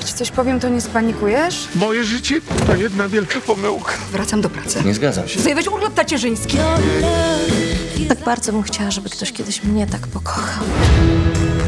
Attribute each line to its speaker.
Speaker 1: ci coś powiem, to nie spanikujesz?
Speaker 2: Moje życie to jedna wielka pomyłka.
Speaker 3: Wracam do pracy.
Speaker 4: Nie zgadzam się.
Speaker 3: Zajęłeś urlop tacierzyński.
Speaker 5: Tak bardzo bym chciała, żeby ktoś kiedyś mnie tak pokochał.